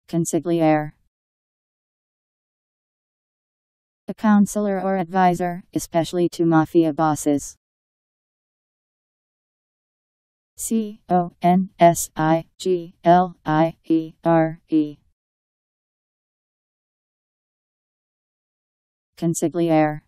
Consigliere. A counselor or advisor, especially to mafia bosses. Consigliere. Consigliere.